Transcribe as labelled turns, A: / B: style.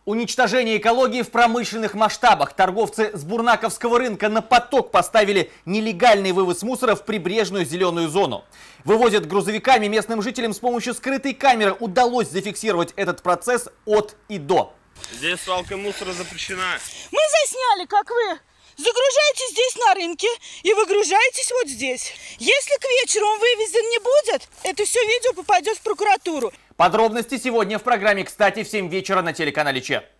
A: Уничтожение экологии в промышленных масштабах. Торговцы с Бурнаковского рынка на поток поставили нелегальный вывоз мусора в прибрежную зеленую зону. Вывозят грузовиками. Местным жителям с помощью скрытой камеры удалось зафиксировать этот процесс от и до.
B: Здесь свалка мусора запрещена.
C: Мы засняли, как вы загружаетесь здесь на рынке и выгружаетесь вот здесь. Если к вечеру он вывезен не будет, это все видео попадет в прокуратуру.
A: Подробности сегодня в программе «Кстати» в 7 вечера на телеканале ЧЕ.